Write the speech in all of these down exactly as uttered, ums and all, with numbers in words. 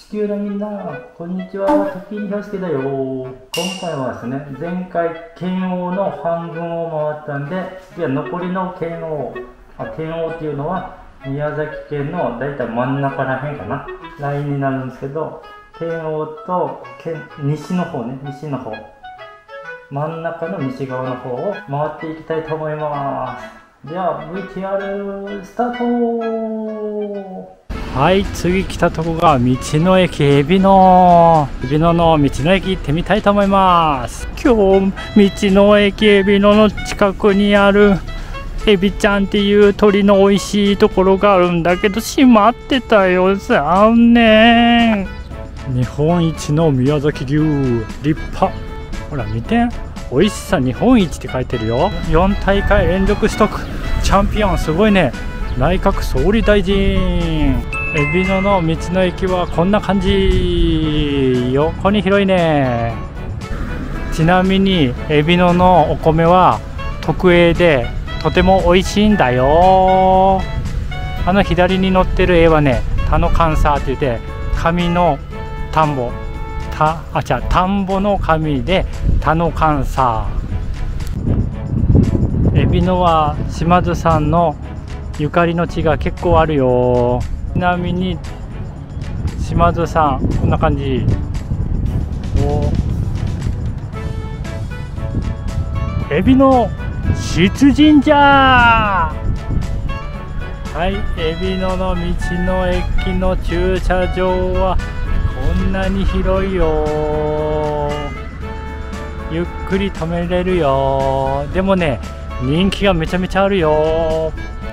地球のみんな、こんにちは、時にひょうすけだよ。今回はですね、前回剣王の半分を回ったんで、次は残りの剣王。あ、剣王っていうのは宮崎県のだいたい真ん中らへんかな、ラインになるんですけど、剣王と剣西の方ね、西の方、真ん中の西側の方を回っていきたいと思います。では ブイティーアール スタート。はい、次来たとこが道の駅えびのえびのの道の駅行ってみたいと思います。今日道の駅えびのの近くにあるエビちゃんっていう鳥の美味しいところがあるんだけど閉まってたよ、残念。日本一の宮崎牛、立派。ほら見て、美味しさ日本一って書いてるよ。よん大会連続取得チャンピオン、すごいね。内閣総理大臣。えびのの道の駅はこんな感じ。横に広いね。ちなみにえびののお米は特 エー でとても美味しいんだよ。あの左に載ってる絵はね、田の関サーって言って紙の田んぼ、たあ違う田んぼの紙で田の関サー。えびのは島津さんのゆかりの地が結構あるよ。ちなみに島津さんこんな感じ。おえびの出陣じゃー。はい、えびのの道の駅の駐車場はこんなに広いよ。ゆっくり止めれるよ。でもね、人気がめちゃめちゃあるよ。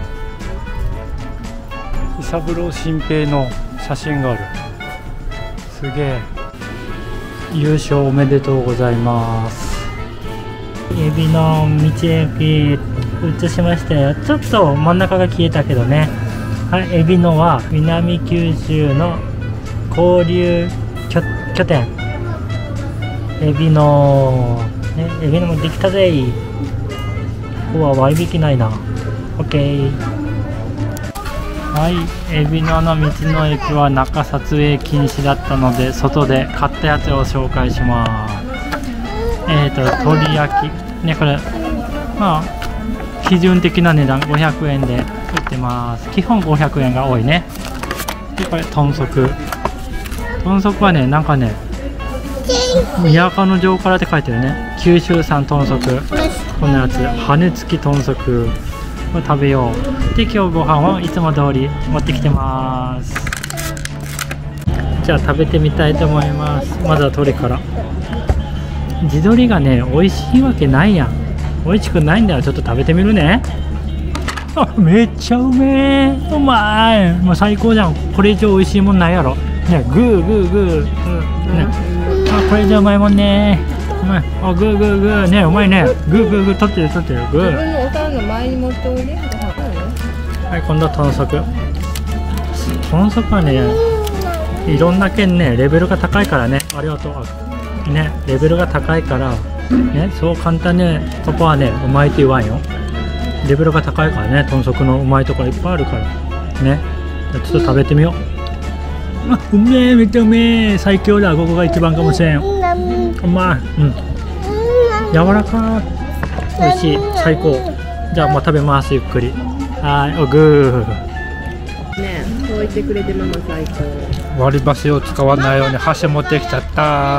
伊三郎新平の写真がある。すげえ。優勝おめでとうございます。えびの道駅映しましたよ。ちょっと真ん中が消えたけどね。はい、えびのは南九州の交流拠点。えびのね、えびのもできたぜ。ここは割引ないな。オッケー。はい、えびのの道の駅は中撮影禁止だったので外で買ったやつを紹介します。えっと鶏焼きね、これまあ基準的な値段ごひゃくえんで売ってます。基本ごひゃくえんが多いね。でこれ豚足。豚足はね、なんかね宮古城からって書いてるね。九州産豚足、こんなやつ羽付き豚足、これ食べよう。で今日ご飯はいつも通り持ってきてます。じゃあ食べてみたいと思います。まずは鶏から。地鶏がね美味しいわけないやん。美味しくないんだよ。ちょっと食べてみるね。あ、めっちゃうめえ、うまい。もう最高じゃん。これ以上美味しいもんないやろね。グーグーグー、うんね、あこれ以上うまいもんね。うまい。あグーグーグーね、うまいね。グーグーグー取ってる取ってる。グー。 自分のお皿の前に持っておいで。 はい、今度は豚足。豚足はね、いろんな県ねレベルが高いからね。ありがとう。ね、レベルが高いからね、そう簡単にそこはねうまいって言わんよ。レベルが高いからね、豚足のうまいところいっぱいあるからね。じゃちょっと食べてみよう。あ、うめえ、めっちゃうめえ、最強だ。ここが一番かもしれん。うまい。うん、柔らかい、美味しい、最高。じゃあもう食べます、ゆっくり。はい、おグーね、そう言ってくれてママ最高。 割り箸を使わないように箸持ってきちゃった。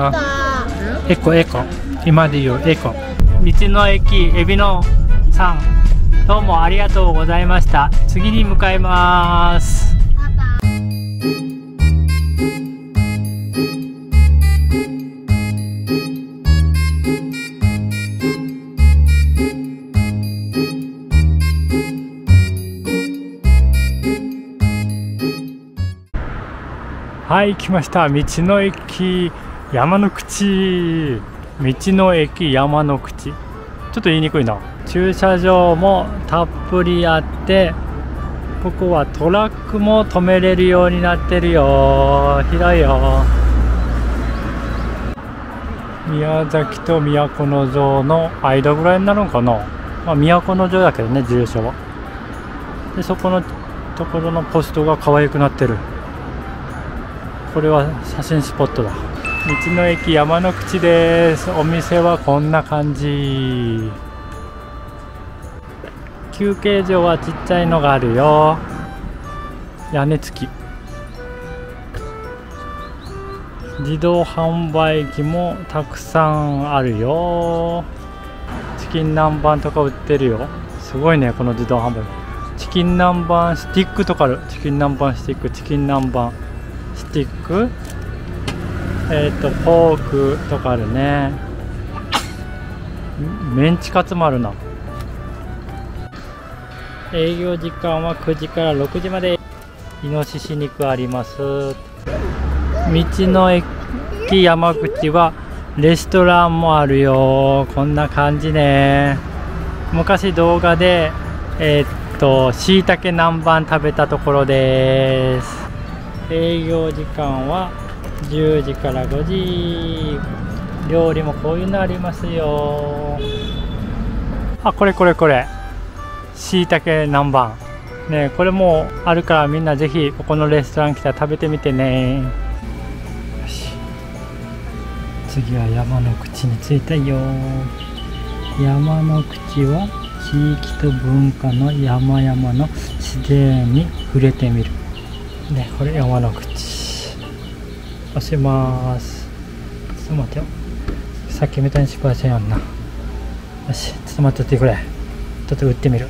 エコエコ、今で言うエコ。道の駅えびのさん、どうもありがとうございました。次に向かいます。はい、来ました。道の駅山の口。道の駅山の口、ちょっと言いにくいな。駐車場もたっぷりあって、ここはトラックも止めれるようになってるよ。広いよ。宮崎と都城の間ぐらいになるのかな。まあ、都城だけどね、住所は。でそこのところのポストが可愛くなってる。 これは写真スポットだ。道の駅山の口です。お店はこんな感じ。休憩所はちっちゃいのがあるよ。屋根付き。自動販売機もたくさんあるよ。チキン南蛮とか売ってるよ。すごいね、この自動販売。チキン南蛮スティックとかある。チキン南蛮スティック、チキン南蛮スティック、えっとポークとかあるね。メンチカツもあるな。営業時間はくじからろくじまで。イノシシ肉あります。道の駅山口はレストランもあるよ。こんな感じね。昔動画でえー、っとしいたけ南蛮食べたところです。営業時間はじゅうじからごじ。料理もこういうのありますよ。あ、これこれこれしいたけ南蛮ね。これもあるからみんなぜひここのレストラン来たら食べてみてね。よし、次は山の口に着いたよ。山の口は地域と文化の山々の自然に触れてみるね。これ山の口押します。ちょっと待ってよ、さっきみたいに失敗せんやんな。よし、ちょっと待っててくれ。ちょっと打ってみる。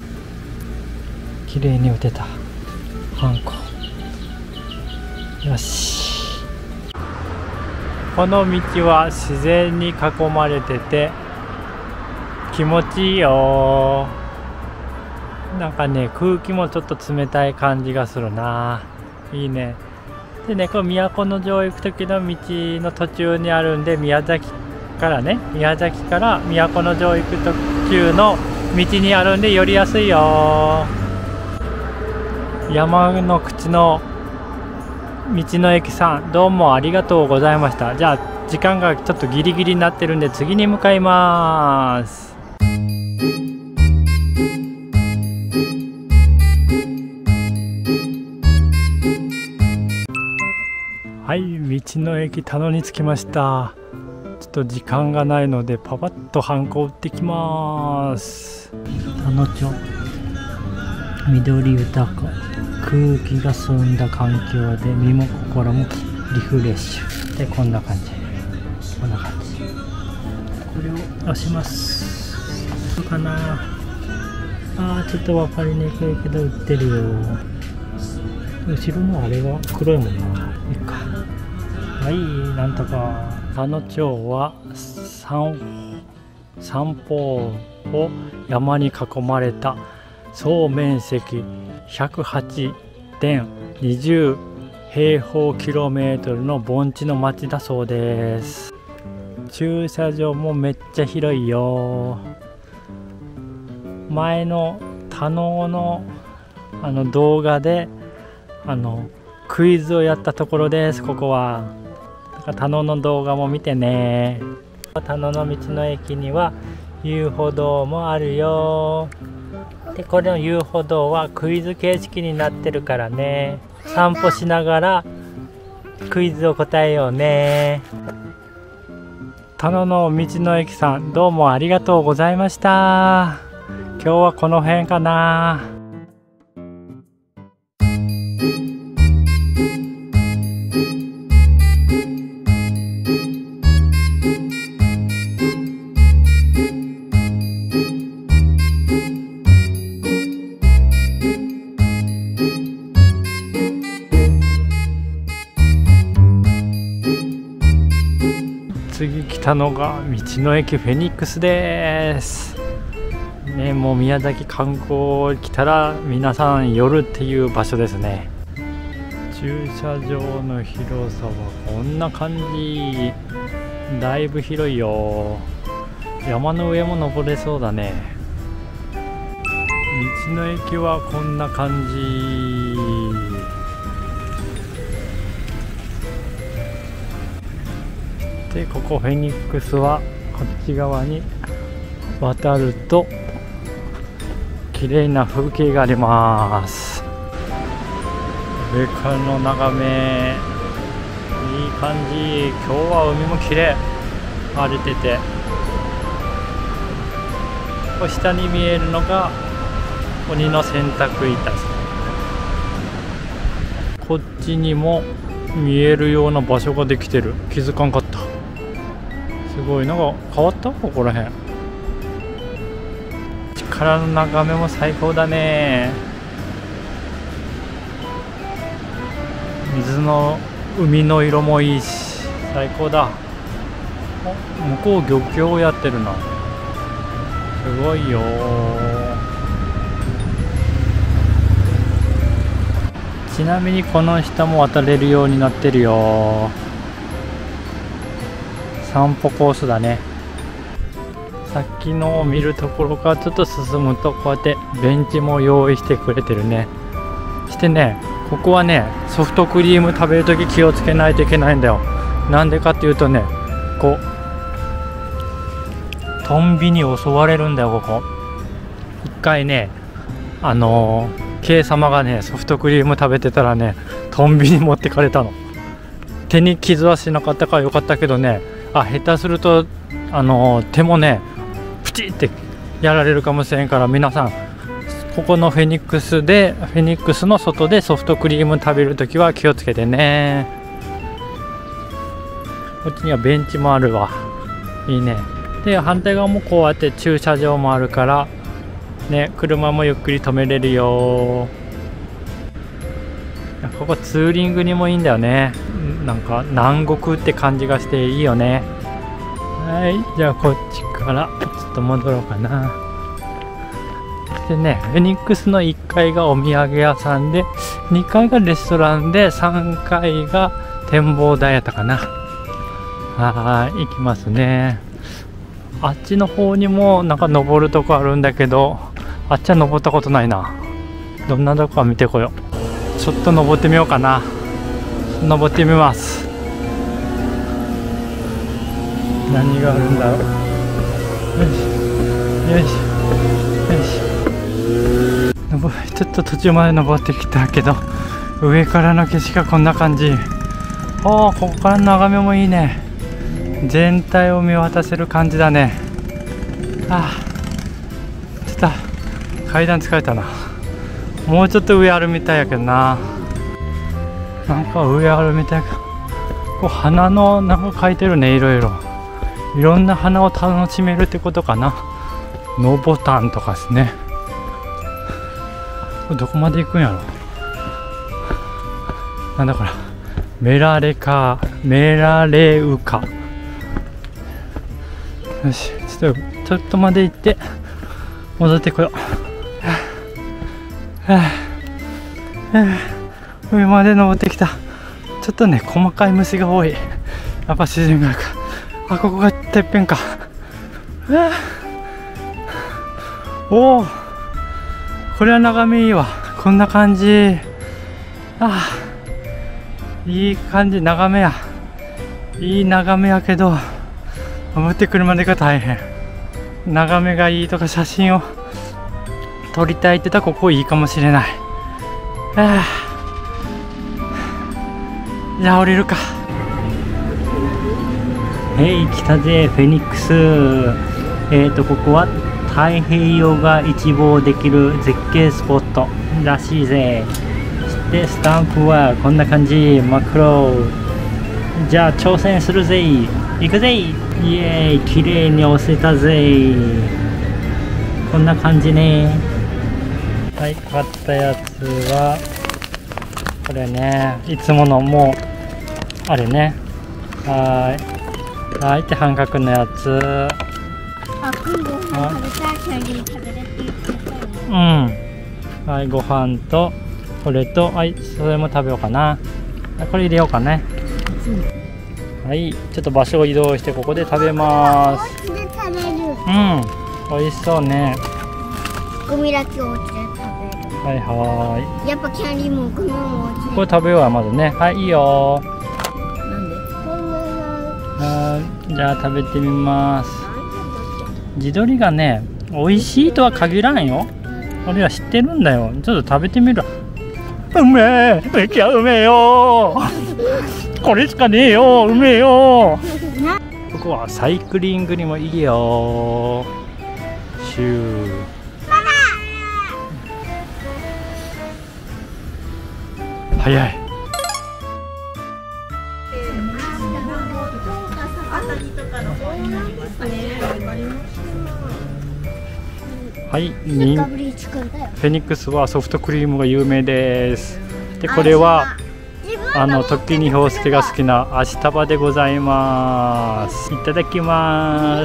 綺麗に打てた。ハンコ。よし。この道は自然に囲まれてて気持ちいいよ。なんかね、空気もちょっと冷たい感じがするな。いいね。でね、これ都城行く時の道の途中にあるんで、宮崎からね、宮崎から都城行く途中の道にあるんで寄りやすいよ。山の口の道の駅さん、どうもありがとうございました。じゃあ時間がちょっとギリギリになってるんで次に向かいます。はい、道の駅田野に着きました。ちょっと時間がないのでパパッとハンコ打ってきます。田野町、緑豊か、空気が澄んだ環境で身も心もリフレッシュで、こんな感じ、こんな感じ。これを押します。どうかなあー、ちょっと分かりにくいけど売ってるよ。後ろのあれは黒いもんな。いいか。はい、なんとか。田野町は散歩を山に囲まれた総面積 ひゃくはちてんにじゅう 平方キロメートルの盆地の町だそうです。駐車場もめっちゃ広いよ。前の田野のあの動画であのクイズをやったところです。ここは田野の動画も見てね。田野の道の駅には遊歩道もあるよ。でこれの遊歩道はクイズ形式になってるからね、散歩しながらクイズを答えようね。田野の道の駅さん、どうもありがとうございました。今日はこの辺かな。次来たのが道の駅フェニックスです。ね、もう宮崎観光来たら皆さん寄るっていう場所ですね。駐車場の広さはこんな感じ。だいぶ広いよ。山の上も登れそうだね。道の駅はこんな感じ。でここフェニックスはこっち側に渡ると綺麗な風景があります。上からの眺め感じ。今日は海も綺麗、晴れてて、下に見えるのが鬼の洗濯板。こっちにも見えるような場所ができてる。気づかんかった。すごい、なんか変わった？ここらへん。力の眺めも最高だね。水の海の色もいいし最高だ。向こう漁協をやってるな。すごいよ。ちなみにこの下も渡れるようになってるよ。散歩コースだね。さっきのを見るところからちょっと進むと、こうやってベンチも用意してくれてるね。してね、ここはね、ソフトクリーム食べるとき気をつけないといけないんだよ。なんでかっていうとね、こうトンビに襲われるんだよ。ここ一回ね、あのー、K 様がねソフトクリーム食べてたらね、トンビに持ってかれたの。手に傷はしなかったからよかったけどね、あ、下手するとあのー、手もねプチってやられるかもしれんから、皆さんここのフェニックスでフェニックスの外でソフトクリーム食べるときは気をつけてね。こっちにはベンチもあるわ。いいね。で反対側もこうやって駐車場もあるからね、車もゆっくり止めれるよ。ここツーリングにもいいんだよね。なんか南国って感じがしていいよね。はい、じゃあこっちからちょっと戻ろうかな。でね、フェニックスのいっかいがお土産屋さんで、にかいがレストランで、さんがいが展望台やったかな。はい、行きますね。あっちの方にもなんか登るとこあるんだけど、あっちは登ったことないな。どんなとこか見てこよう。ちょっと登ってみようかな。登ってみます。何があるんだろう。よしよしよし。登ちょっと途中まで登ってきたけど、上からの景色がこんな感じ。ああ、ここからの眺めもいいね。全体を見渡せる感じだね。ああ、ちょっと階段疲れたな。もうちょっと上あるみたいやけどな。なんか上あるみたいか。こう花のなんか描いてるね。いろいろいろんな花を楽しめるってことかな。ノボタンとかですね。これどこまで行くんやろ。なんだこれ、メラレカメラレウカ。よし、ちょっとちょっとまで行って戻ってこよう。はあはあ、上まで登ってきた。ちょっとね細かい虫が多い。やっぱ自然があるか。あ、ここがてっぺんか。はあ、おお、これは眺めいいわ。こんな感じ。ああ、いい感じ。眺めやいい眺めやけど、登ってくるまでが大変。眺めがいいとか写真を撮りたいって言ったらここいいかもしれない。はあ、じゃあ降りるか。へい、来たぜフェニックス。えーとここは太平洋が一望できる絶景スポットらしいぜ。でスタンプはこんな感じ。真っ黒。じゃあ挑戦するぜ。行くぜ。イエーイ、綺麗に押せたぜ。こんな感じね。はい、買ったやつはこれね。いつものもうあれね。はーいはい、って半角のやつ。 あ、今度食べたいキャンディー食べれって言ってたよね。 うん。はい、ご飯とこれと、はい、それも食べようかな。これ入れようかね。はい、ちょっと場所を移動してここで食べます。 お家で食べる。 うん、美味しそうね。 ゴミだけお家で食べる。 はいはーい。やっぱキャンディーもゴミもお家で。 これ食べようや、まずね。はい、いいよ。 なんで？ はい、じゃあ食べてみます。地鶏がね、美味しいとは限らんよ。俺は知ってるんだよ。ちょっと食べてみる。うめえ、めっちゃうめえよ。 これしかねえよ、うめえよ。ここはサイクリングにもいいよ。シュー。早い。はい、にフェニックスはソフトクリームが有名です。で、これはあの時に氷介が好きなアシタバでございます。いただきます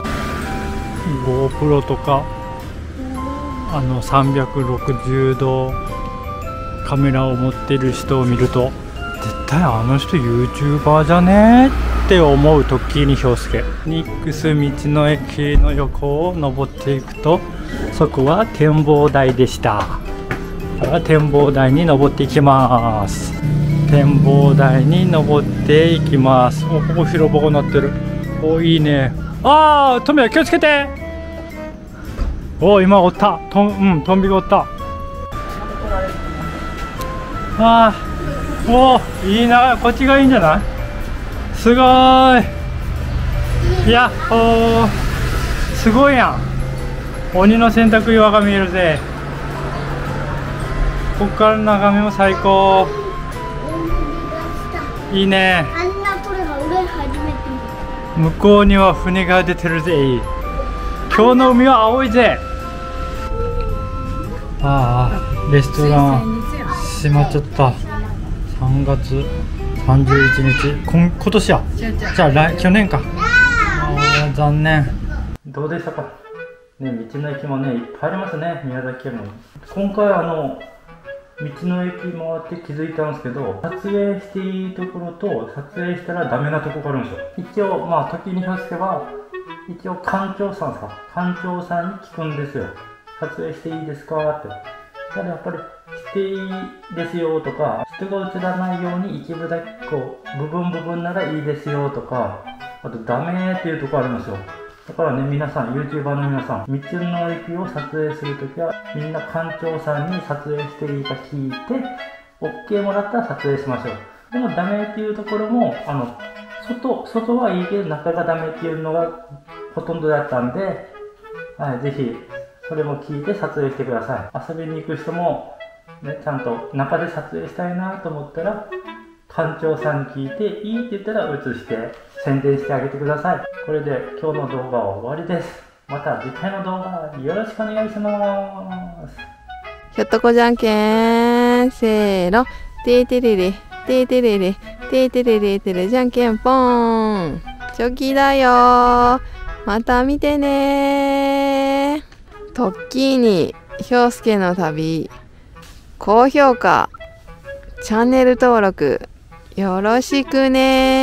。GoPro とかあのさんびゃくろくじゅうどカメラを持っている人を見ると、絶対あの人 ユーチューバー じゃねって思う時に氷介。ニックス道の駅の横を登っていくと、そこは展望台でした。だから展望台に登っていきます。展望台に登っていきます。お、ここ広場になってる。お、いいね。ああ、トンビ気をつけて。お、今おった。トン、うん、トンビがおった。ああ、お、いいな。こっちがいいんじゃない？すごーい。やっほー。すごいやん。鬼の洗濯岩が見えるぜ。ここから眺めも最高。いいね。 あんなこれが俺初めて見た。 向こうには船が出てるぜ。今日の海は青いぜ。ああ、レストラン閉まっちゃった。さんがつさんじゅういちにち、今今年や。じゃあ来去年か。ああ、残念。どうでしたかね。道の駅もね、いっぱいありますね、宮崎県も。今回あの道の駅回って気づいたんですけど、撮影していいところと撮影したらダメなとこがあるんですよ。一応まあ時に表せば、一応館長さんですか、館長さんに聞くんですよ。撮影していいですかって。ただやっぱりしていいですよとか、人が映らないように一部だけこう部分部分ならいいですよとか、あとダメっていうところあるんですよ。だからね、皆さん ユーチューバー の皆さん、道の駅を撮影するときはみんな館長さんに撮影していいか聞いて オーケー もらったら撮影しましょう。でもダメっていうところも、あの 外, 外はいいけど中がダメっていうのがほとんどだったんで、はい、ぜひそれも聞いて撮影してください。遊びに行く人も、ね、ちゃんと中で撮影したいなと思ったら館長さんに聞いて、いいって言ったら写して宣伝してあげてください。これで今日の動画は終わりです。また次回の動画よろしくお願いします。 ひょっとこじゃんけん、せーの、てーてれれ、てーてれれ、てーてれれてれじゃんけんぽーん。チョキだよー。また見てねー。トッキーに氷介の旅、高評価、チャンネル登録よろしくねー。